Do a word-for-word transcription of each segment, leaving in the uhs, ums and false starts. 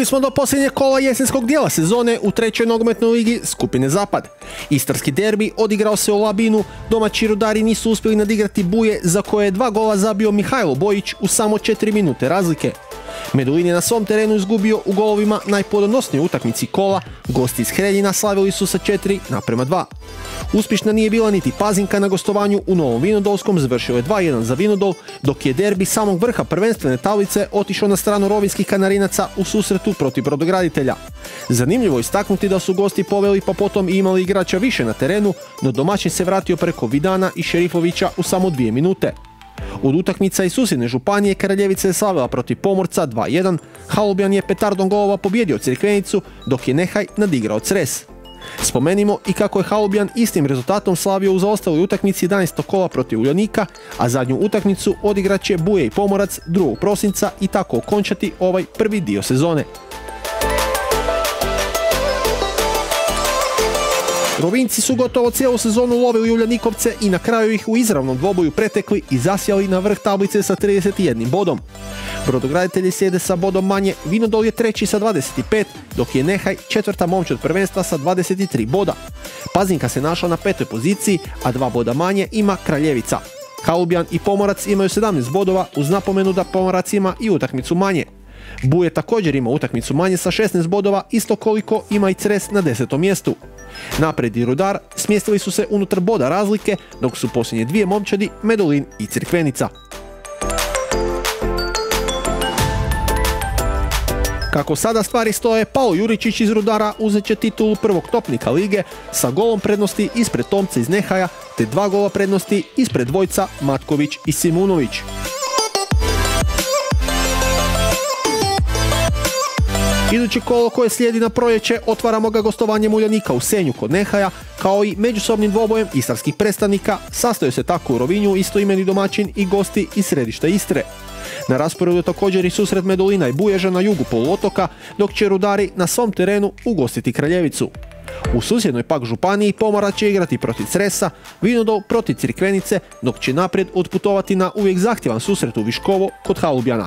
smo do posljednjeg kola jesenskog dijela sezone u trećoj nogometnoj ligi skupine Zapad. Istarski derbi odigrao se u Labinu, domaći Rudari nisu uspjeli nadigrati Buje za koje je dva gola zabio Mihajlo Bojić u samo četiri minute razlike. Medulin je na svom terenu izgubio u golovima najplodonosnijoj utakmici kola, gosti iz Hreljina slavili su sa četiri naprema dva. Uspješna nije bila niti Pazinka na gostovanju u Novom Vinodolskom, završio je dva jedan za Vinodol, dok je derbi samog vrha prvenstvene tablice otišao na stranu rovinskih Kanarinaca u susretu protiv Brodograditelja. Zanimljivo je istaknuti da su gosti poveli pa potom i imali igrača više na terenu, no domaćin se vratio preko Vidana i Šerifovića u samo dvije minute. Od utakmica iz susjedne županije Kraljevica je slavila protiv Pomorca dva jedan, Halubjan je petardom golova pobjedio Crikvenicu, dok je Nehaj nadigrao Cres. Spomenimo i kako je Halubjan istim rezultatom slavio u zaostaloj utakmici jedanaestog kola protiv Uljanika, a zadnju utakmicu odigrat će Buje i Pomorac drugog prosinca i tako okončati ovaj prvi dio sezone. Rovinjci su gotovo cijelu sezonu lovili Uljanikovce i na kraju ih u izravnom dvoboju pretekli i zasjali na vrh tablice sa trideset jednim bodom. Brodograditelji sjede sa bodom manje, Vinodol je treći sa dvadeset pet, dok je Nehaj četvrta momčad prvenstva sa dvadeset tri boda. Pazinka se našla na petoj poziciji, a dva boda manje ima Kraljevica. Halubjan i Pomorac imaju sedamnaest bodova uz napomenu da Pomorac ima i utakmicu manje. Buje također ima utakmicu manje sa šesnaest bodova, isto koliko ima i Cres na desetom mjestu. Napred i Rudar smjestili su se unutar boda razlike, dok su posljednje dvije momčadi Medulin i Crikvenica. Kako sada stvari stoje, Pao Juričić iz Rudara uzet će titulu prvog topnika lige sa golom prednosti ispred Tomca iz Nehaja te dva gola prednosti ispred dvojca Matković i Simunović. Iduće kolo koje slijedi na proljeće otvaramo ga gostovanjem Uljanika u Senju kod Nehaja, kao i međusobnim dvobojem istarskih predstavnika. Sastaju se tako u Rovinju istoimeni domaćin i gosti iz središta Istre. Na rasporedu je također i susret Medulina i Buježa na jugu poluotoka, dok će Rudari na svom terenu ugostiti Kraljevicu. U susjednoj pak županiji Pomorac će igrati protiv Cresa, Vinodol protiv Crikvenice, dok će naprijed otputovati na uvijek zahtjevan susret u Viškovo kod Halubjana.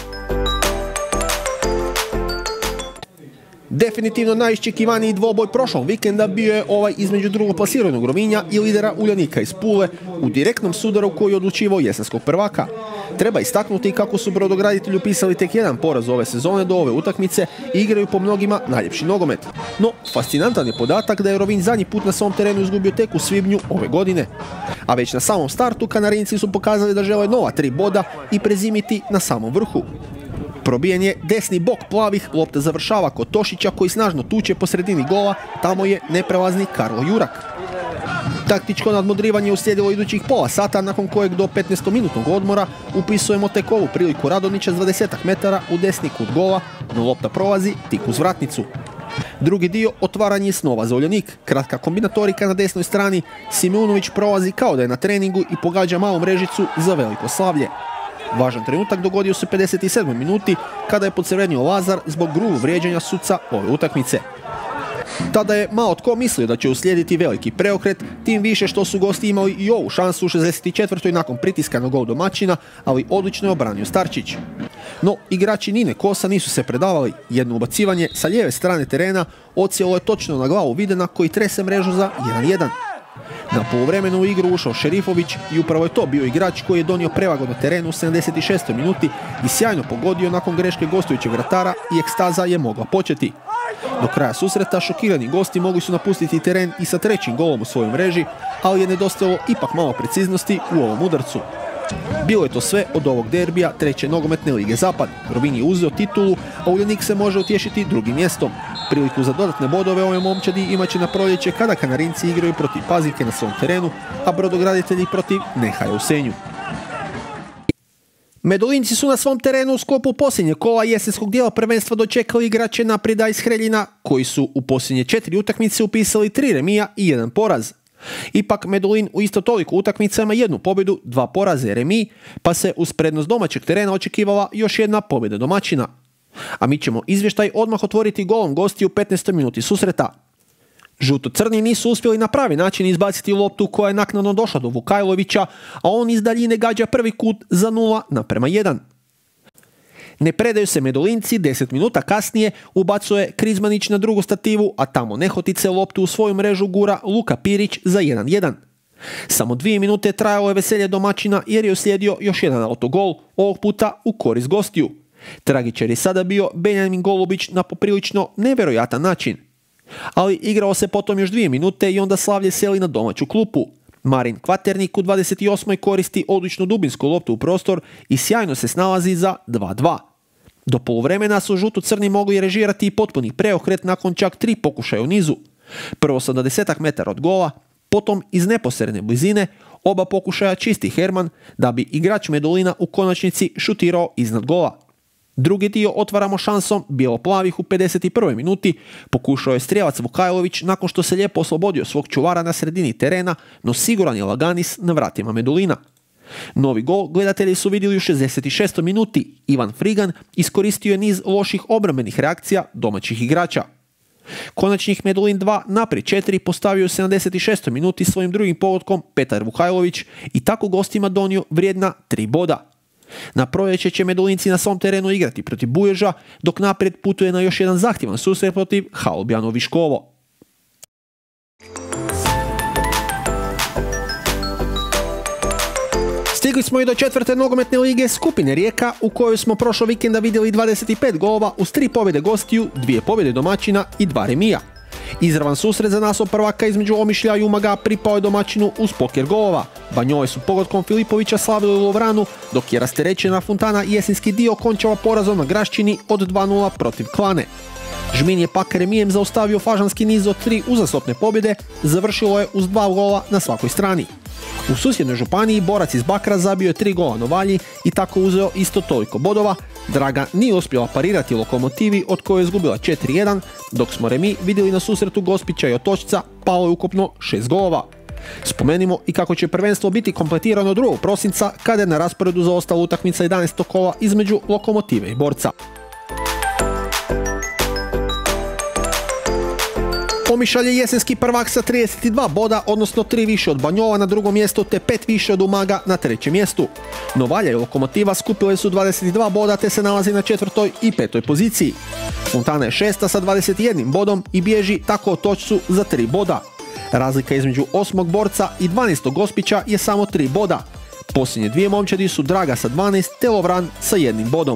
Definitivno najiščekivaniji dvoboj prošlog vikenda bio je ovaj između drugoplasiranog Rovinja i lidera Uljanika iz Pule u direktnom sudaru koji je odlučivao jesenskog prvaka. Treba istaknuti kako su Brodograditelji upisali tek jedan poraz ove sezone do ove utakmice i igraju po mnogima najljepši nogomet. No, fascinantan je podatak da je Rovinj zadnji put na svom terenu izgubio tek u svibnju ove godine. A već na samom startu Kanarinci su pokazali da žele nova tri boda i prezimiti na samom vrhu. Probijen je desni bok plavih, lopta završava kod Tošića koji snažno tuče po sredini gola, tamo je neprelazni Karlo Jurak. Taktičko nadmudrivanje uslijedilo idućih pola sata, nakon kojeg do petnaestominutnog odmora upisujemo tek ovu priliku Radonjića s dvadesetak metara u desni kut gola, no lopta prolazi tik uz vratnicu. Drugi dio otvaranje snova za Uljanik, kratka kombinatorika na desnoj strani, Simunović prolazi kao da je na treningu i pogađa malu mrežicu za veliko slavlje. Važan trenutak dogodio se u pedeset sedmoj minuti kada je podcrvenio Lazar zbog grubog vrijeđanja suca ove utakmice. Tada je malo tko mislio da će uslijediti veliki preokret, tim više što su gosti imali i ovu šansu u šezdeset četvrtoj nakon pritiska na gol domaćina, ali odlično je obranio Starčić. No, igrači Nine Kosa nisu se predavali, jedno ubacivanje sa lijeve strane terena odsjelo je točno na glavu Videna koji trese mrežu za jedan jedan. Na poluvremenu u igru ušao Šerifović i upravo je to bio igrač koji je donio prevagu na terenu u sedamdeset šestoj minuti i sjajno pogodio nakon greške gostujućeg vratara i ekstaza je mogla početi. Do kraja susreta šokirani gosti mogli su napustiti teren i sa trećim golom u svojoj mreži, ali je nedostajalo ipak malo preciznosti u ovom udarcu. Bilo je to sve od ovog derbija treće nogometne lige Zapad. Rovinj je uzeo titulu, a Uljanik se može utješiti drugim mjestom. Priliku za dodatne bodove ove momčadi imaće na proljeće kada Kanarinci igraju protiv Pazinke na svom terenu, a Brodograditelji protiv Nehaja u Senju. Medulinci su na svom terenu u sklopu posljednje kola jesenskog dijela prvenstva dočekali igrače Napreda iz Hreljina, koji su u posljednje četiri utakmice upisali tri remija i jedan poraz. Ipak Medulin u isto toliko utakmicama jednu pobjedu, dva poraze remi, pa se uz prednost domaćeg terena očekivala još jedna pobjeda domaćina. A mi ćemo izvještaj odmah otvoriti golom gosti u petnaestoj minuti susreta. Žuto-crni nisu uspjeli na pravi način izbaciti loptu koja je naknadno došla do Vukajlovića, a on iz daljine gađa prvi kut za nula naprema jedan. Ne predaju se Medolinci, deset minuta kasnije ubacuje Krizmanić na drugu stativu, a tamo nehotice loptu u svoju mrežu gura Luka Pirić za jedan jedan. Samo dvije minute trajalo je veselje domaćina jer je uslijedio još jedan autogol, ovog puta u korist gostiju. Tragičar je sada bio Benjamin Golubić na poprilično nevjerojatan način. Ali igrao se potom još dvije minute i onda slavlje seli na domaću klupu. Marin Kvaternik u dvadeset osmoj koristi odličnu dubinsku loptu u prostor i sjajno se snalazi za dva dva. Do poluvremena su žuto-crni mogli režirati i potpuni preokret nakon čak tri pokušaja u nizu. Prvo sa dvadesetak metara od gola, potom iz neposredne blizine, oba pokušaja čisti Herman, da bi igrač Medulina u konačnici šutirao iznad gola. Drugi dio otvaramo šansom bijelo-plavih u pedeset prvoj minuti, pokušao je strijelac Vukajlović nakon što se lijepo oslobodio svog čuvara na sredini terena, no siguran je Laganis na vratima Medulina. Novi gol gledatelji su vidjeli u šezdeset šestoj minuti. Ivan Frigan iskoristio je niz loših obrambenih reakcija domaćih igrača. Konačnih Medulin dva naprijed četiri postavio u sedamdeset šestoj minuti svojim drugim pogodkom Petar Vukajlović i tako gostima donio vrijedna tri boda. Na proljeće će Medulinci na svom terenu igrati protiv Buježa, dok naprijed putuje na još jedan zahtjevan susret protiv Halubjano Viškovo. Stigli smo i do četvrte nogometne lige skupine Rijeka, u kojoj smo prošlog vikenda vidjeli dvadeset pet golova uz tri pobjede gostiju, dvije pobjede domaćina i dva remija. Izravan susret za naslov prvaka između Omišlja i Umaga pripao je domaćinu uz poker golova. Banjove su pogodkom Filipovića slavili u Lovranu, dok je rasterećena Fontana jesenski dio končala porazom na Graščini od dva nula protiv Klane. Žmin je pak remijem zaustavio fažanski niz od tri uzastopne pobjede, završilo je uz dva gola na svakoj strani. U susjednoj županiji borac iz Bakra zabio je tri gola Novalji i tako uzeo isto toliko bodova. Draga nije uspjela parirati Lokomotivi od koje je izgubila četiri jedan, dok smo remi vidjeli na susretu Gospića i Otočca, palo je ukupno šest golova. Spomenimo i kako će prvenstvo biti kompletirano drugog prosinca kada je na rasporedu zaostala utakmica jedanaestog kola između Lokomotive i Borca. Omišalj je jesenski prvak sa trideset dva boda, odnosno tri više od Banjova na drugom mjestu te pet više od Umaga na trećem mjestu. Novalja i Lokomotiva skupile su dvadeset dva boda te se nalazi na četvrtoj i petoj poziciji. Fontana je šesta sa dvadeset jednim bodom i bježi tako Otočcu za tri boda. Razlika između osmog Borca i dvanaestog Gospića je samo tri boda. Posljednje dvije momčadi su Draga sa dvanaest te Lovran sa jednim bodom.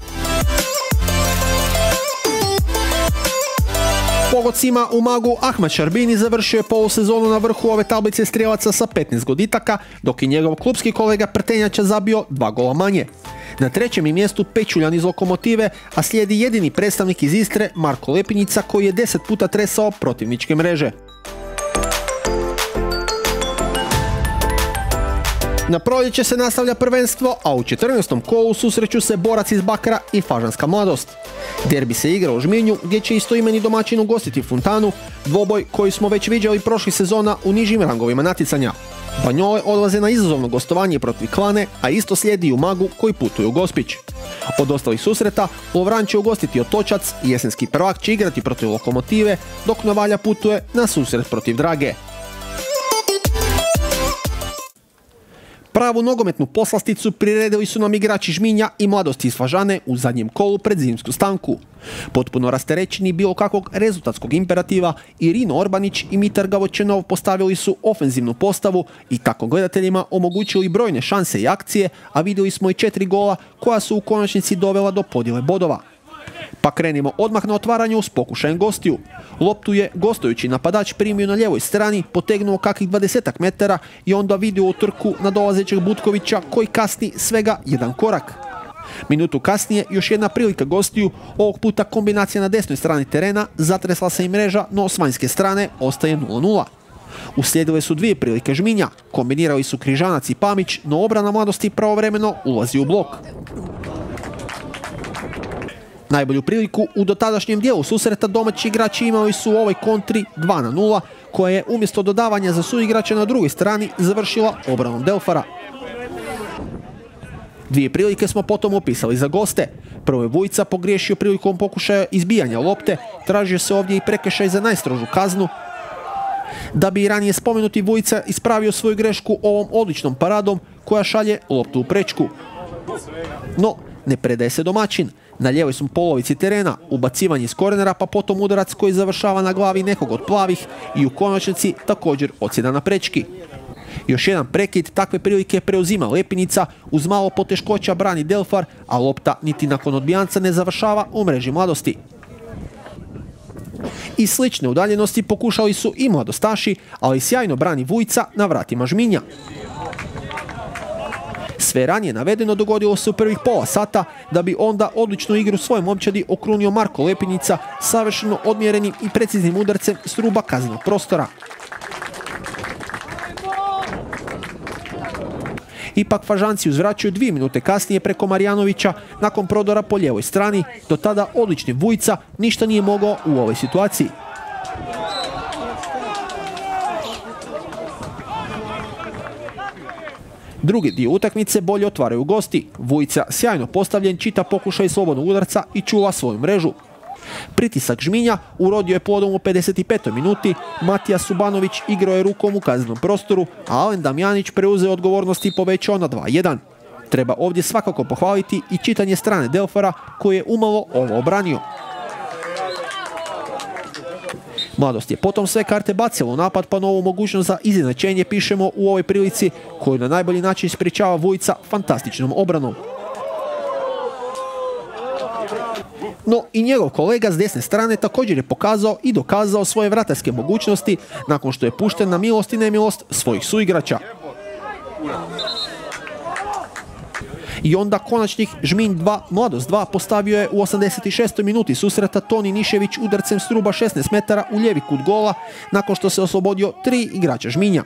Pogodcima u Umagu Ahmad Šarbini završio je polusezonu na vrhu ove tablice strijelaca sa petnaest goditaka, dok je njegov klubski kolega Prtenjača zabio dva gola manje. Na trećem je mjestu Pečuljan iz Lokomotive, a slijedi jedini predstavnik iz Istre Marko Lepinjica koji je deset puta tresao protivničke mreže. Na proljeće se nastavlja prvenstvo, a u četrnaestom kolu susreću se Borac iz Bakra i Fažanska mladost. Derbi se igra u Žminju, gdje će istoimeni domaćin ugostiti Fontanu, dvoboj koji smo već viđali prošlih sezona u nižim rangovima natjecanja. Banjole odlaze na izazovno gostovanje protiv Klane, a isto slijedi i Umagu koji putuju u Gospić. Od ostalih susreta, Lovran će ugostiti Otočac, jesenski prvak će igrati protiv Lokomotive, dok Novalja putuje na susret protiv Drage. Pravu nogometnu poslasticu priredili su nam igrači Žminja i Mladosti iz Fažane u zadnjem kolu pred zimsku stanku. Potpuno rasterećeni bilo kakvog rezultatskog imperativa, Irino Orbanić i Mitar Gavočenov postavili su ofenzivnu postavu i tako gledateljima omogućili brojne šanse i akcije, a vidjeli smo i četiri gola koja su u konačnici dovela do podjele bodova. Pa krenimo odmah na otvaranju s pokušajem gostiju. Loptu je gostujući napadač primio na ljevoj strani, potegnuo kakvih dvadesetak metara i onda vidio u trku nadolazećeg Butkovića koji kasni svega jedan korak. Minutu kasnije još jedna prilika gostiju, ovog puta kombinacija na desnoj strani terena, zatresla se i mreža, no s vanjske strane ostaje nula nula. Uslijedile su dvije prilike Žminja, kombinirali su Križanac i Pamić, no obrana Mladosti pravovremeno ulazi u blok. Najbolju priliku u dotadašnjem dijelu susreta domaći igrači imali su u ovoj kontri dva na nula, koja je umjesto dodavanja za suigrača na drugoj strani završila obranom Delfara. Dvije prilike smo potom opisali za goste. Prvo je Vujca pogriješio prilikom pokušaja izbijanja lopte, tražio se ovdje i prekršaj za najstrožu kaznu, da bi i ranije spomenuti Vujca ispravio svoju grešku ovom odličnom paradom koja šalje loptu u prečku. No, ne predaje se domaćin. Na lijevoj su polovici terena, ubacivanje iz kornera pa potom udarac koji završava na glavi nekog od plavih i u konačnici također odsjeda na prečki. Još jedan prekid takve prilike preuzima Lepinica, uz malo poteškoća brani Delfar, a lopta niti nakon odbijanca ne završava u mreži Mladosti. I slične udaljenosti pokušali su i mladostaši, ali sjajno brani Vujca na vratima Žminja. Sve ranije navedeno dogodilo se u prvih pola sata, da bi onda odličnu igru svoje momčadi okrunio Marko Lepinica savršeno odmjerenim i preciznim udarcem s ruba kaznenog prostora. Ipak Fažanci uzvraćaju dvije minute kasnije preko Marjanovića nakon prodora po lijevoj strani. Do tada odlični Vujca ništa nije mogao u ovoj situaciji. Drugi dio utakmice bolje otvaraju gosti. Vujca sjajno postavljen čita pokušaj slobodnog udarca i čuva svoju mrežu. Pritisak Žminja urodio je plodom u pedeset petoj minuti, Matija Subanović igrao je rukom u kaznenom prostoru, a Alen Damjanić preuzeo odgovornost i povećao na dva jedan. Treba ovdje svakako pohvaliti i čitanje strane Delfara koji je umalo ovo obranio. Mladost je potom sve karte bacila u napad, pa novu mogućnost za izjednačenje pišemo u ovoj prilici koju na najbolji način sprječava Vujca fantastičnom obranom. No i njegov kolega s desne strane također je pokazao i dokazao svoje vratarske mogućnosti nakon što je pušten na milost i nemilost svojih suigrača. I onda konačnih Žminj dva, Mladost dva postavio je u osamdeset šestoj minuti susreta Toni Nišević udarcem s ruba šesnaest metara u lijevi kut gola nakon što se oslobodio tri igrača Žminja.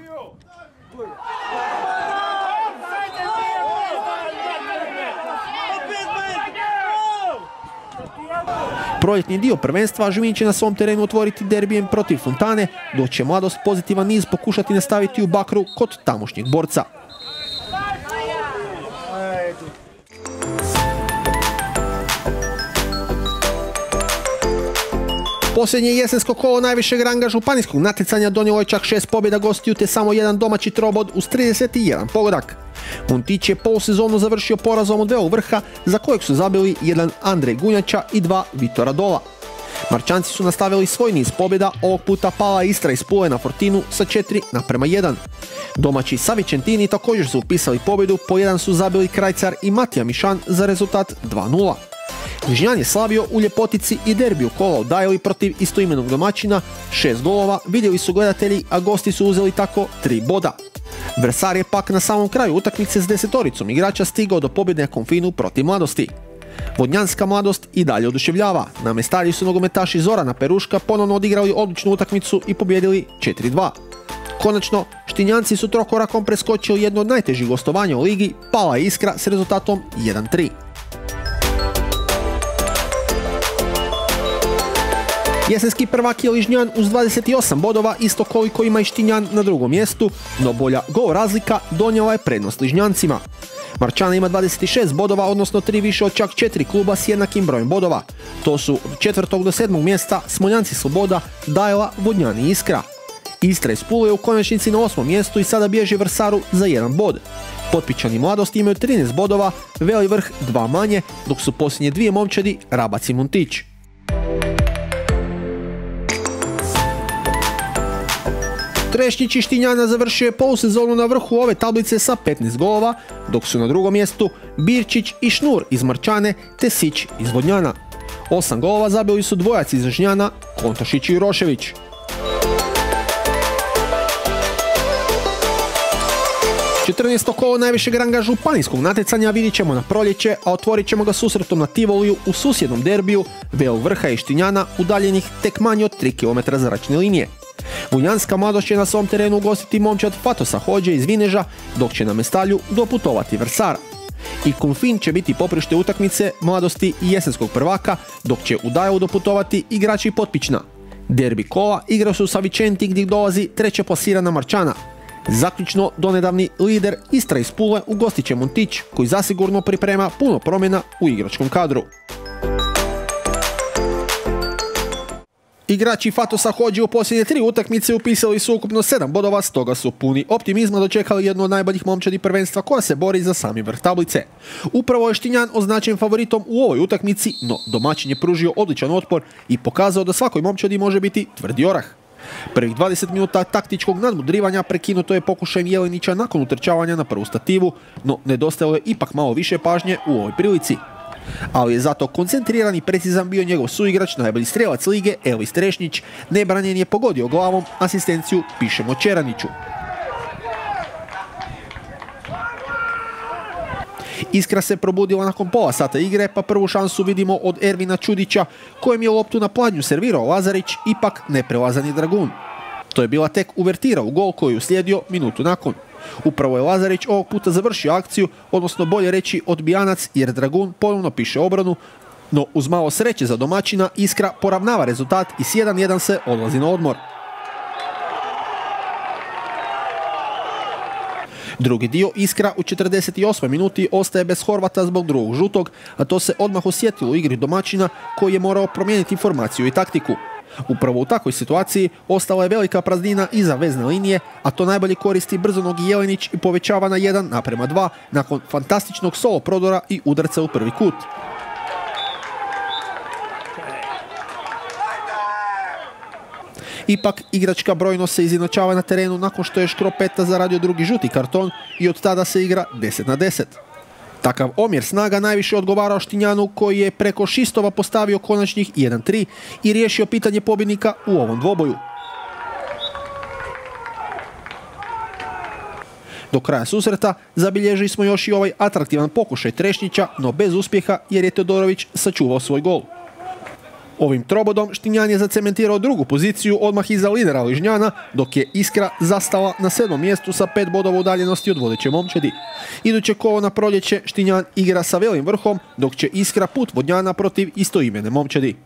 Proljetni dio prvenstva Žminj će na svom terenu otvoriti derbijem protiv Fontane, dok će Mladost pozitivan niz pokušati nastaviti u Bakru kod tamošnjeg borca. Posljednje jesensko kolo najvišeg ranga županijskog natjecanja donijelo je čak šest pobjeda gostiju te samo jedan domaći trobod uz trideset jedan pogodak. Muntić je polusezonu završio porazom od Velikog Vrha, za kojeg su zabili jedan Andrej Gunjača i dva Vitora Dola. Marčanci su nastavili svoj niz pobjeda, ovog puta pala Istra iz Pule na Fortinu sa četiri naprema jedan. Domaći Savičentini također su upisali pobjedu, po jedan su zabili Krajcar i Matija Mišan za rezultat dva nula. Vižnjan je slavio u ljepotici i derbiju kola u Dajli protiv istoimenog domaćina, šest golova vidjeli su gledatelji, a gosti su uzeli tako tri boda. Vrsar je pak na samom kraju utakmice s desetoricom igrača stigao do pobjede na Konfinu protiv Mladosti. Vodnjanska Mladost i dalje oduševljava. Na Mestalji su nogometaši Zorana Peruška ponovno odigrali odličnu utakmicu i pobjedili četiri dva. Konačno, Štinjanci su trokorakom preskočili jedno od najtežih gostovanja u ligi, pala je Iskra s rezultatom jedan tri. Jesenski prvak je Ližnjan uz dvadeset osam bodova, isto koliko ima i Štinjan na drugom mjestu, no bolja gol razlika donijela je prednost Ližnjancima. Marčana ima dvadeset šest bodova, odnosno tri više od čak četiri kluba s jednakim brojem bodova. To su od četvrtog do sedmog mjesta Smoljanci Sloboda, Dajla, Vodnjani i Iskra. Istra iz Pule je u konačnici na osmom mjestu i sada bježi Vrsaru za jedan bod. Potpičani Mladosti imaju trinaest bodova, Veli Vrh dva manje, dok su posljednje dvije momčadi Rabac i Muntić. Trešnjić iz Štinjana završio je polusezonu na vrhu ove tablice sa petnaest golova, dok su na drugom mjestu Birčić i Šnur iz Marčane te Sić iz Vodnjana. Osam golova zabili su dvojaci iz Žnjana, Kontošić i Urošević. četrnaesto kolo najvišeg ranga županijskog natjecanja vidjet ćemo na proljeće, a otvorit ćemo ga susretom na Tivoliju u susjednom derbiju Velikog Vrha i Štinjana udaljenih tek manje od tri kilometra zračne linije. Vodnjanska Mladost će na svom terenu ugostiti momčad Fatosa Hođe iz Vineža, dok će na Mestalju doputovati Vrsara. I Konfin će biti poprište utakmice Mladosti i jesenskog prvaka, dok će u Dajlu doputovati igrači Potpična. Derbi kola igrao su sa Vičenti gdje dolazi treća plasirana Marčana. Zaključno, donedavni lider Istra iz Pule ugostit će Muntić, koji zasigurno priprema puno promjena u igračkom kadru. Igrači Fatosa Hodži u posljednje tri utakmice upisali su ukupno sedam bodova, stoga su puni optimizma dočekali jednu od najboljih momčadi prvenstva koja se bori za sami vrh tablice. Upravo je Štinjan označen favoritom u ovoj utakmici, no domaćin je pružio odličan otpor i pokazao da svakoj momčadi može biti tvrdi orah. Prvih dvadeset minuta taktičkog nadmudrivanja prekinuto je pokušajem Jelenića nakon utrčavanja na prvu stativu, no nedostajalo je ipak malo više pažnje u ovoj prilici. Ali je zato koncentriran i precizan bio njegov suigrač, najbolji strelac lige Elvis Trešnić, nebranjen je pogodio glavom, asistenciju pišemo Čeraniću. Iskra se probudila nakon pola sata igre, pa prvu šansu vidimo od Ervina Čudića, kojem je loptu na pladnju servirao Lazarić, ipak neprelazan je Dragun. To je bila tek uvertira u gol koji je uslijedio minutu nakon. Upravo je Lazarić ovog puta završio akciju, odnosno bolje reći odbijanac, jer Dragun ponovno piše obranu, no uz malo sreće za domaćina Iskra poravnava rezultat i s jedan jedan se odlazi na odmor. Drugi dio Iskra u četrdeset osmoj minuti ostaje bez Horvata zbog drugog žutog, a to se odmah osjetilo u igri domaćina koji je morao promijeniti formaciju i taktiku. Upravo u takvoj situaciji ostala je velika praznina iza vezne linije, a to najbolje koristi brzonogi Jelenić i povećava na jedan naprema dva nakon fantastičnog solo prodora i udarca u prvi kut. Ipak, igračka brojno se izjednačava na terenu nakon što je Škropeta zaradio drugi žuti karton i od tada se igra deset na deset. Takav omjer snaga najviše odgovarao Štinjanu koji je preko Šistova postavio konačnih jedan tri i riješio pitanje pobjednika u ovom dvoboju. Do kraja susreta zabilježili smo još i ovaj atraktivan pokušaj Trešnića, no bez uspjeha jer je Todorović sačuvao svoj gol. Ovim trobodom Štinjan je zacementirao drugu poziciju odmah iza lidera Ližnjana, dok je Iskra zastala na sedmom mjestu sa pet bodova udaljenosti od vodeće momčadi. Iduće kolo na proljeće Štinjan igra sa Velim Vrhom, dok će Iskra put Vodnjana protiv istoimene momčadi.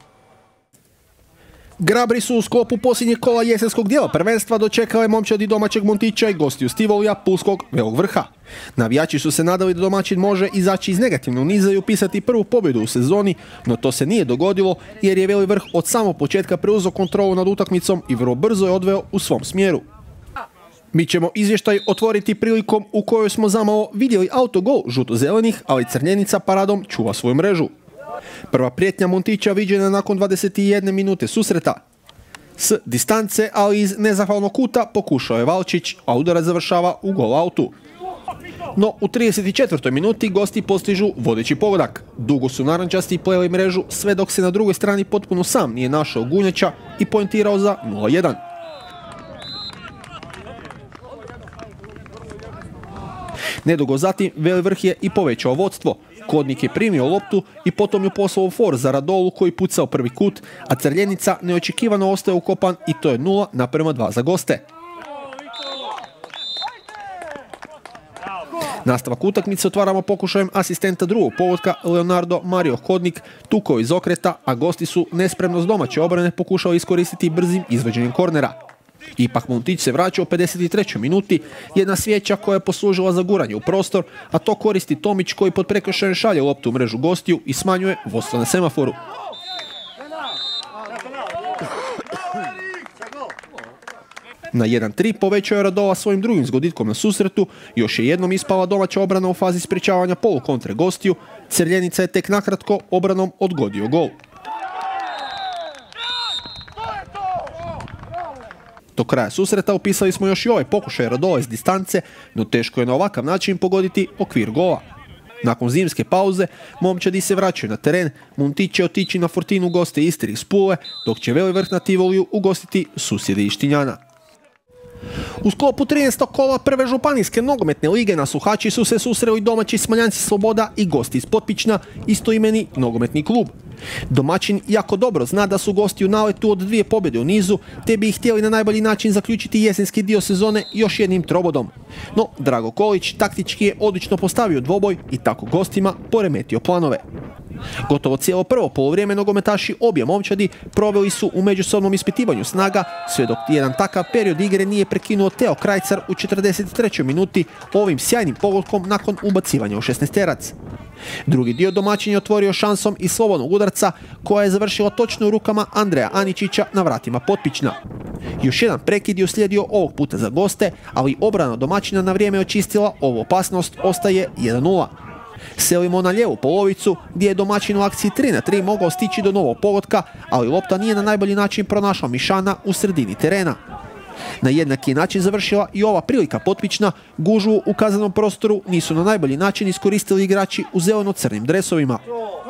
Grabri su u sklopu posljednjeg kola jesenskog dijela prvenstva dočekale momčadi domaćeg Montića i gostiju Stivolija Pulskog Velog Vrha. Navijači su se nadali da domaćin može izaći iz negativnog niza i upisati prvu pobjedu u sezoni, no to se nije dogodilo jer je Veli Vrh od samog početka preuzeo kontrolu nad utakmicom i vrlo brzo je odveo u svom smjeru. Mi ćemo izvještaj otvoriti prilikom u kojoj smo zamalo vidjeli autogol žuto-zelenih, ali Crnjenica paradom čuva svoju mrežu. Prva prijetnja Montića viđena nakon dvadeset jedne minute susreta. S distance, ali iz nezahvalnog kuta pokušao je Valčić, a udarac završava u gol autu. No u trideset četvrtoj minuti gosti postižu vodeći pogodak. Dugo su narančasti pleli mrežu sve dok se na drugoj strani potpuno sam nije našao Gunjača i poentirao za nula jedan. Nedugo zatim Veli Vrh je i povećao vodstvo. Kodnik je primio loptu i potom ju poslao u for za Radolu koji pucao prvi kut, a Crljenica neočekivano ostaje ukopan i to je nula naprema dva za goste. Nastavak utakmice otvaramo pokušajem asistenta drugog pogotka Leonardo Mario Hodnik, tukao iz okreta, a gosti su nespremnost domaće obrane pokušali iskoristiti brzim izvođenjem kornera. Ipak Montić se vraća u pedeset trećoj minuti, jedna svijeća koja je poslužila za guranje u prostor, a to koristi Tomić koji pod prekršajem šalje loptu u mrežu gostiju i smanjuje vodstvo na semaforu. Na jedan tri povećao je Radola svojim drugim zgoditkom na susretu, još je jednom ispala domaća obrana u fazi sprječavanja polukontre gostiju, Crljenica je tek nakratko obranom odgodio gol. Do kraja susreta upisali smo još i ovaj pokušaj Radola iz distance, no teško je na ovakav način pogoditi okvir gola. Nakon zimske pauze, momčadi se vraćaju na teren, Montić će otići na Fortinu goste Istri iz Pule, dok će Veli Vrh na Tivoliju ugostiti susjede iz Štinjana. U sklopu trinaestog kola prve županijske nogometne lige na Suhači su se susreli domaći Smaljanci Sloboda i gosti iz Potpična, istoimeni nogometni klub. Domaćin jako dobro zna da su gosti u naletu od dvije pobjede u nizu, te bi ih htjeli na najbolji način zaključiti jesenski dio sezone još jednim trobodom. No, Drago Kolić taktički je odlično postavio dvoboj i tako gostima poremetio planove. Gotovo cijelo prvo polovrijeme nogometaši obje momčadi proveli su u međusobnom ispitivanju snaga, sve dok jedan takav period igre nije prekinuo Teo Krajcar u četrdeset trećoj minuti ovim sjajnim pogodkom nakon ubacivanja u šesnaesterac. Drugi dio domaćin je otvorio šansom iz slobodnog udarca koja je završila točno u rukama Andreja Aničića na vratima Potpična. Još jedan prekid je uslijedio ovog puta za goste, ali obrana domaćina na vrijeme očistila ovu opasnost, ostaje jedan nula. Selimo na lijevu polovicu gdje je domaćin u akciji tri na tri mogao stići do novog pogotka, ali lopta nije na najbolji način pronašla Mišana u sredini terena. Na jednaki način završila i ova prilika Potpična, gužvu u kaznenom prostoru nisu na najbolji način iskoristili igrači u zeleno-crnim dresovima.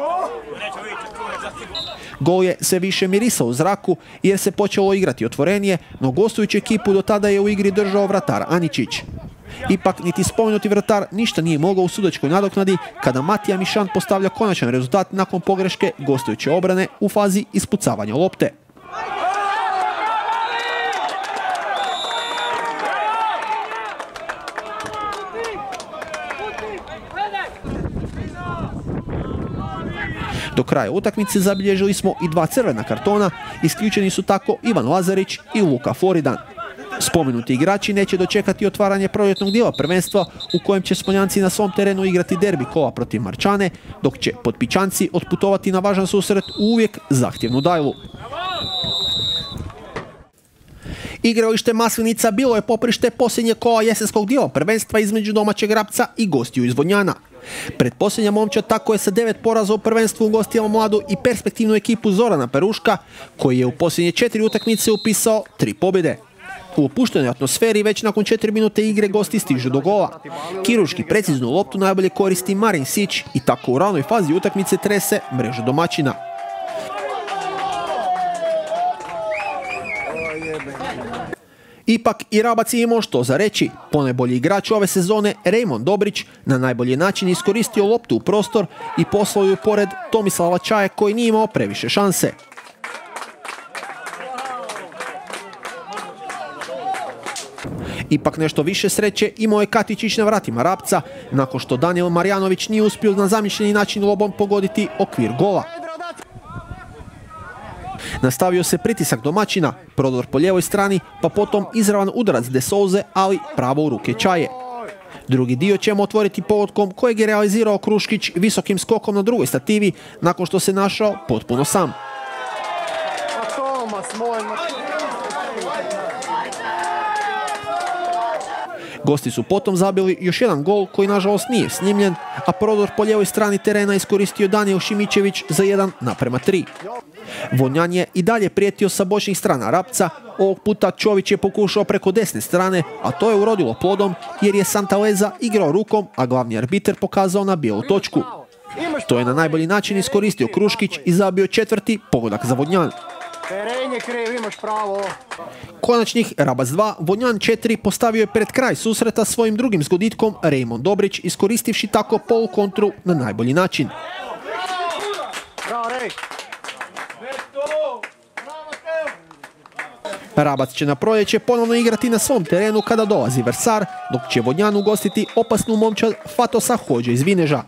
Gol je sve više mirisao u zraku jer se počelo igrati otvorenije, no gostujuću ekipu do tada je u igri držao vratar Aničić. Ipak niti spomenuti vratar ništa nije mogao u sudačkoj nadoknadi kada Matija Mišan postavlja konačan rezultat nakon pogreške gostujuće obrane u fazi ispucavanja lopte. Do kraja utakmice zabilježili smo i dva crvena kartona, isključeni su tako Ivan Lazarić i Luka Floridan. Spomenuti igrači neće dočekati otvaranje proljetnog dijela prvenstva u kojem će Smoljanci na svom terenu igrati derbi kola protiv Marčane, dok će Potpičanci otputovati na važan susret u uvijek zahtjevnu Dajlu. Igralište Maslinica bilo je poprište posljednje kola jesenskog dijela prvenstva između domaćeg Rapca i gostiju iz Vodnjana. Pretposljednja momčad tako je sa devet poraza u prvenstvu ugostila mladu i perspektivnu ekipu Zorana Peruška, koji je u posljednje četiri utakmice upisao tri pobjede. U opuštenoj atmosferi već nakon četiri minute igre gosti stižu do gola. Kirurški preciznu loptu najbolje koristi Marin Sić i tako u ranoj fazi utakmice trese mrežu domaćina. Ipak i Rabac je imao što za reći. Ponajbolji igrač ove sezone, Rejmond Dobrić, na najbolji način iskoristio loptu u prostor i poslao ju pored Tomislava Čaje koji nije imao previše šanse. Ipak nešto više sreće imao je Katičić na vratima Rapca, nakon što Danijel Marjanović nije uspio na zamišljeni način lobom pogoditi okvir gola. Nastavio se pritisak domaćina, prodor po lijevoj strani, pa potom izravan udarac De Souze, ali pravo u ruke Čaje. Drugi dio ćemo otvoriti pogodkom kojeg je realizirao Kruškić visokim skokom na drugoj stativi, nakon što se našao potpuno sam. Gosti su potom zabili još jedan gol koji nažalost nije snimljen, a prodor po lijevoj strani terena iskoristio Danijel Šimičević za jedan naprema tri. Vodnjan je i dalje prijetio sa bočnih strana Rapca, ovog puta Čović je pokušao preko desne strane, a to je urodilo plodom jer je Santaleza igrao rukom, a glavni arbiter pokazao na bijelu točku. To je na najbolji način iskoristio Kruškić i zabio četvrti pogodak za Vodnjan. Teren je kriv, imaš pravo. Konačnih Rabac dva, Vodnjan četiri postavio je pred kraj susreta svojim drugim zgoditkom Rejmond Dobrić, iskoristivši tako polukontru na najbolji način. Rabac će na proljeće ponovno igrati na svom terenu kada dolazi Vrsar, dok će Vodnjan ugostiti opasnu momčad Fatosa Hođe iz Vineža.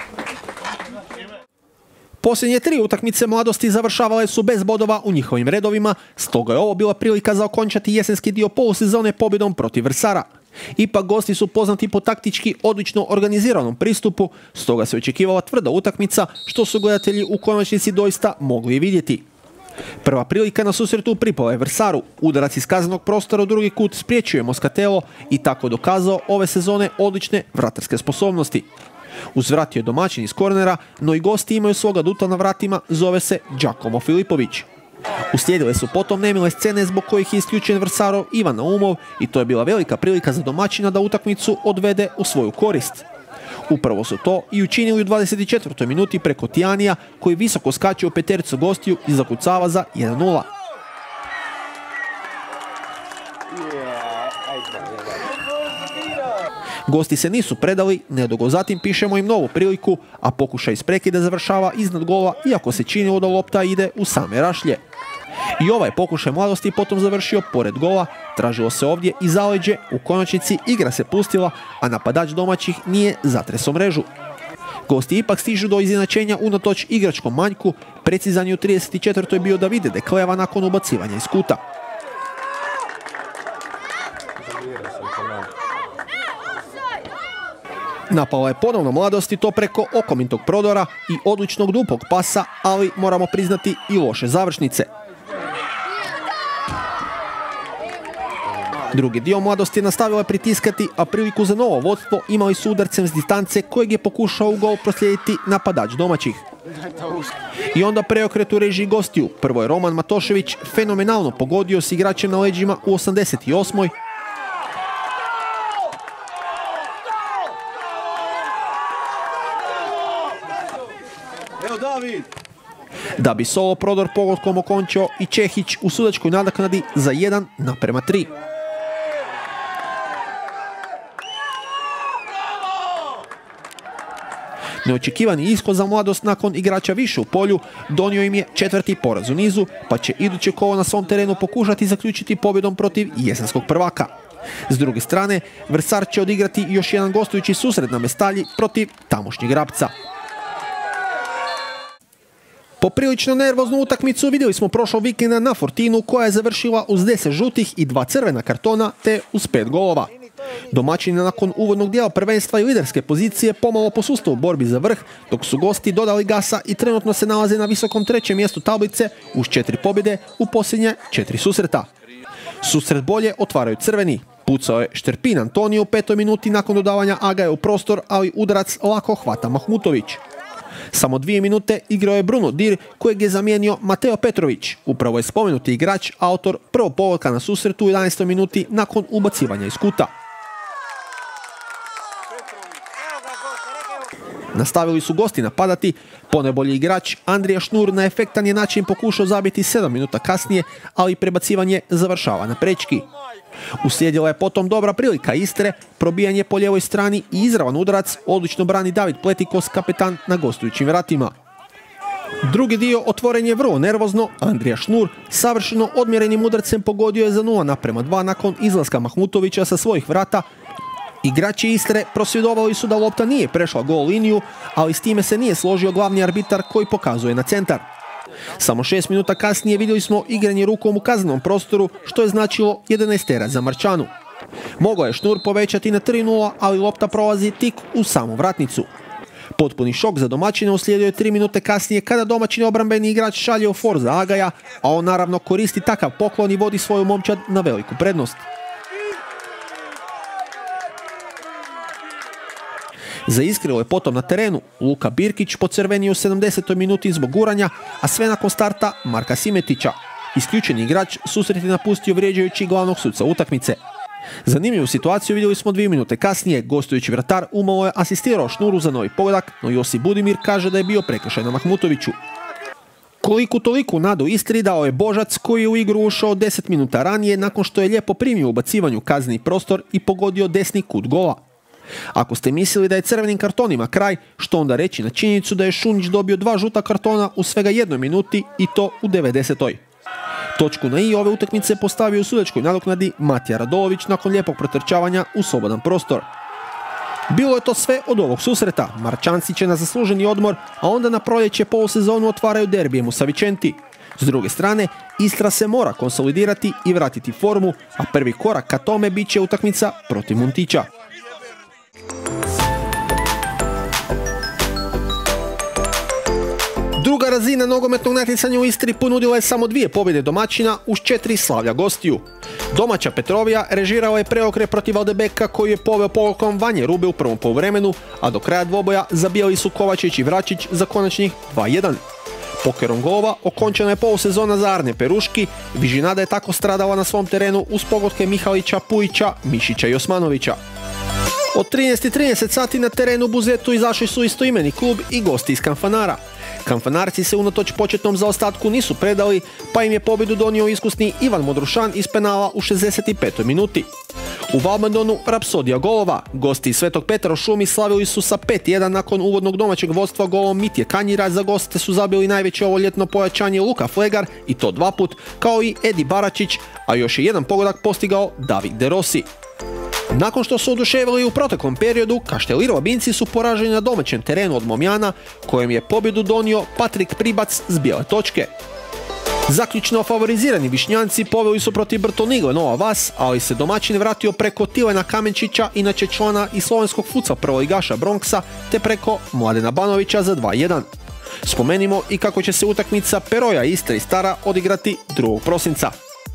Posljednje tri utakmice mladosti završavale su bez bodova u njihovim redovima, stoga je ovo bila prilika za okončati jesenski dio polusezone pobjedom protiv Vrsara. Ipak gosti su poznati po taktički odlično organiziranom pristupu, stoga se očekivala tvrda utakmica, što su gledatelji u konačnici doista mogli i vidjeti. Prva prilika na susretu pripala je Vrsaru. Udarac iz kaznenog prostora u drugi kut spriječio je Moscatello i tako dokazao ove sezone odlične vratarske sposobnosti. Uzvratio je domaćin iz kornera, no i gosti imaju svoga duta na vratima, zove se Giacomo Filipović. Uslijedile su potom nemile scene zbog kojih je isključen Vrsarov Ivan Naumov i to je bila velika prilika za domaćina da utakmicu odvede u svoju korist. Upravo su to i učinili u dvadeset četvrtoj minuti preko Tijanija, koji visoko skače u petericu gostiju i zakucava za jedan nula. Gosti se nisu predali, nedugo zatim pišemo im novu priliku, a pokušaj iz prekida završava iznad gola, iako se činilo da lopta ide u same rašlje. I ovaj pokušaj mladosti potom završio pored gola, tražilo se ovdje i zaleđe, u konačnici igra se pustila, a napadač domaćih nije zatresao mrežu. Gosti ipak stižu do izjednačenja unatoč igračkom manjku, precizan je u trideset četvrtoj bio Davide de Kleva nakon ubacivanja iz kuta. Napala je ponovno Mladost i to preko okomintog prodora i odličnog dupog pasa, ali moramo priznati i loše završnice. Drugi dio Mladosti je nastavila pritiskati, a priliku za novo vodstvo imali su udarcem s distance kojeg je pokušao u gol proslijediti napadač domaćih. I onda preokret u režiji gostiju. Prvo je Roman Matošević fenomenalno pogodio s igračem na leđima u osamdeset osmoj da bi solo prodor pogodkom okončio i Čehić u sudačkoj nadoknadi za jedan naprema tri. Neočekivani ishod za Mladost nakon igrača više u polju donio im je četvrti poraz u nizu, pa će iduće kolo na svom terenu pokušati zaključiti pobjedom protiv jesenskog prvaka. S druge strane, Vrsar će odigrati još jedan gostujući susret na Mestalji protiv tamošnjeg Rapca. Poprilično nervoznu utakmicu vidjeli smo prošlog vikenda na Fortinu, koja je završila uz deset žutih i dva crvena kartona te uz pet golova. Domaćini nakon uvodnog dijela prvenstva i liderske pozicije pomalo posustaju u borbi za vrh, dok su gosti dodali gasa i trenutno se nalaze na visokom trećem mjestu tablice uz četiri pobjede u posljednje četiri susreta. Susret bolje otvaraju crveni. Pucao je Šterpin Antonio u petoj minuti nakon dodavanja Agaja u prostor, ali udarac lako hvata Mahmutović. Samo dvije minute igrao je Bruno Dir, kojeg je zamijenio Mateo Petrović. Upravo je spomenuti igrač autor prvog pogotka na susretu u jedanaestoj minuti nakon ubacivanja iz kuta. Nastavili su gosti napadati, ponajbolji igrač Andrija Šnur na efektan je način pokušao zabiti sedam minuta kasnije, ali prebacivanje završava na prečki. Uslijedila je potom dobra prilika Istre, probijanje po lijevoj strani i izravan udarac odlično brani David Pletikos, kapetan na gostujućim vratima. Drugi dio otvoren je vrlo nervozno, Andrija Šnur savršeno odmjerenim udarcem pogodio je za nula naprema dva nakon izlaska Mahmutovića sa svojih vrata. Igrači Istre prosvjedovali su da lopta nije prešla gol liniju, ali s time se nije složio glavni arbitar koji pokazuje na centar. Samo šest minuta kasnije vidjeli smo igranje rukom u kaznenom prostoru, što je značilo jedanaesterac za Marčanu. Mogao je Šnur povećati na tri nula, ali lopta prolazi tik u samu vratnicu. Potpuni šok za domaćine uslijedio je tri minute kasnije kada domaćini obrambeni igrač šalje u for za Agaja, a on naravno koristi takav poklon i vodi svoju momčad na veliku prednost. Zaiskrilo je potom na terenu. Luka Birkić pocrvenio u sedamdesetoj minuti zbog guranja, a sve nakon starta Marka Simetića. Isključeni igrač susret je napustio vrijeđajući glavnog suca utakmice. Zanimljivu situaciju vidjeli smo dvije minute kasnije. Gostujući vratar umalo je asistirao Šnuru za novi pogodak, no Josip Budimir kaže da je bio prekršaj na Mahmutoviću. Koliku toliku nadu Istri dao je Božac, koji je u igru ušao deset minuta ranije nakon što je lijepo primio ubacivanju kazneni prostor i pogodio desni kut gola. Ako ste mislili da je crvenim kartonima kraj, što onda reći na činjenicu da je Šunjić dobio dva žuta kartona u svega jednoj minuti i to u devedesetoj. Točku na i ove utakmice postavio u sudačkoj nadoknadi Matija Radolović nakon lijepog protrčavanja u slobodan prostor. Bilo je to sve od ovog susreta. Marčanci će na zasluženi odmor, a onda na proljeće polusezonu otvaraju derbijem u Savičenti. S druge strane, Istra se mora konsolidirati i vratiti formu, a prvi korak ka tome bit će utakmica protiv Muntića. Druga razina nogometnog natjecanja u Istri ponudila je samo dvije pobjede domaćina uz četiri slavlja gostiju. Domaća Petrovija režirala je preokret protiv Valdebeka, koji je poveo pogokom Vanje Rube u prvom poluvremenu, a do kraja dvoboja zabijali su Kovačić i Vračić za konačnih dva jedan. Pokerom golova okončena je polusezona za Arne Peruški, Vižinada je tako stradala na svom terenu uz pogodke Mihalića, Pujića, Mišića i Osmanovića. Od trinaest i trideset sati na terenu u Buzetu izašli su istoimeni klub i gosti iz Kanfanara. Kanfanarci se unatoč početnom zaostatku nisu predali, pa im je pobjedu donio iskusni Ivan Modrušan iz penala u šezdeset petoj minuti. U Valbandonu rapsodija golova. Gosti iz Svetog Petra u Šumi slavili su sa pet jedan nakon uvodnog domaćeg vodstva golom Mitje Kanjira. Za goste su zabili najveće ovo ljetno pojačanje Luka Flegar, i to dva put, kao i Edi Baračić, a još je jedan pogodak postigao David De Rossi. Nakon što su oduševili u proteklom periodu, Kašteli Rvabinci su poraženi na domaćem terenu od Momjana, kojem je pobjedu donio Patrik Pribac s bijele točke. Zaključno favorizirani Višnjanci poveli su protiv Brtonigle Nova Vas, ali se domaćin vratio preko Tilena Kamenčića, inače člana i slovenskog futsal prvoligaša Bronxa, te preko Mladena Banovića za dva jedan. Spomenimo i kako će se utakmica Peroja Istra i Stara odigrati drugog prosinca.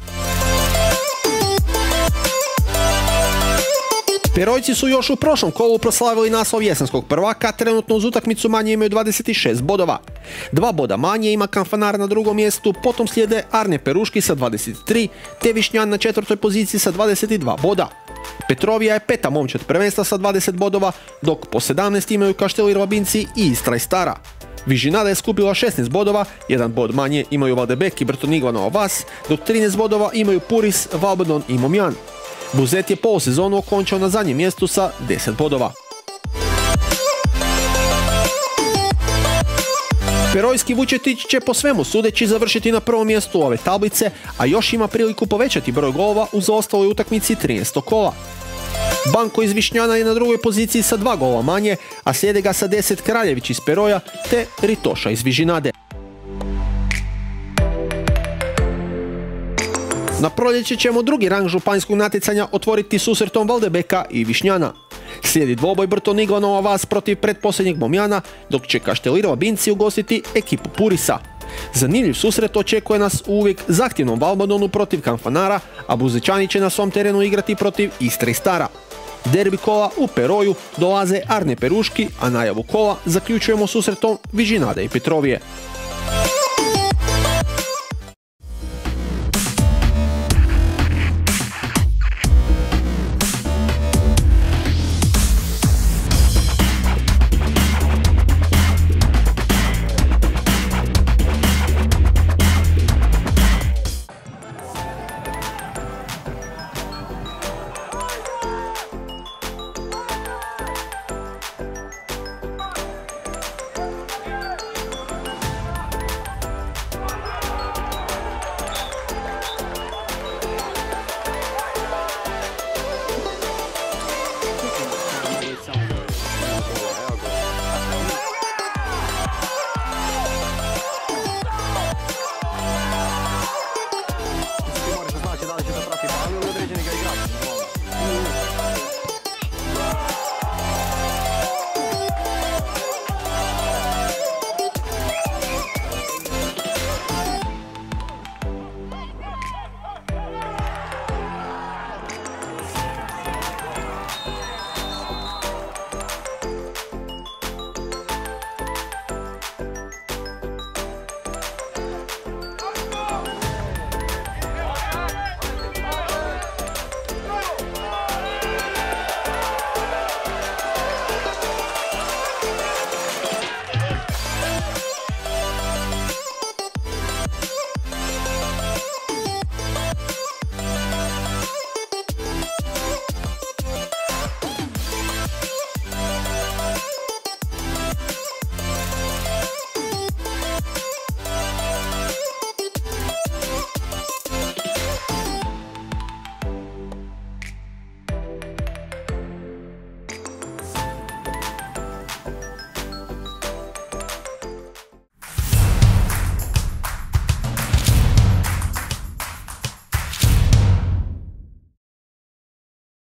Perojci su još u prošlom kolu proslavili naslov jesenskog prvaka, trenutno uz utakmicu manje imaju dvadeset šest bodova. Dva boda manje ima Kanfanar na drugom mjestu, potom slijede Arne Peruški sa dvadeset tri, te Višnjan na četvrtoj poziciji sa dvadeset dva boda. Petrovija je peta momčad prvenstva sa dvadeset bodova, dok po sedamnaest imaju Kašteli Rvabinci i Istra i Stara. Vižinada je skupila šesnaest bodova, jedan bod manje imaju Valdebek i Brtonigla Nova Vas, dok trinaest bodova imaju Puris, Valbadon i Momjan. Buzet je polusezonu okončao na zadnjem mjestu sa deset bodova. Perojski Vučetić će po svemu sudeći završiti na prvom mjestu ove tablice, a još ima priliku povećati broj golova u zaostaloj utakmici trinaestog kola. Banko iz Višnjana je na drugoj poziciji sa dva gola manje, a slijede ga sa deset Kraljević iz Peroja te Ritoša iz Vižinade. Na proljeće ćemo drugi rang županjskog natjecanja otvoriti susretom Valdebeka i Višnjana. Slijedi dvoboj Brtonigla Nova Vas protiv pretposljednjeg Momjana, dok će Kašteli Rvabinci ugostiti ekipu Purisa. Zanimljiv susret očekuje nas u uvijek zahtjevnom Valbadonu protiv Kanfanara, a Buzećani će na svom terenu igrati protiv Istre i Stara. Derbi kola u Peroju dolaze Arne Peruški, a najavu kola zaključujemo susretom Vižinade i Petrovije.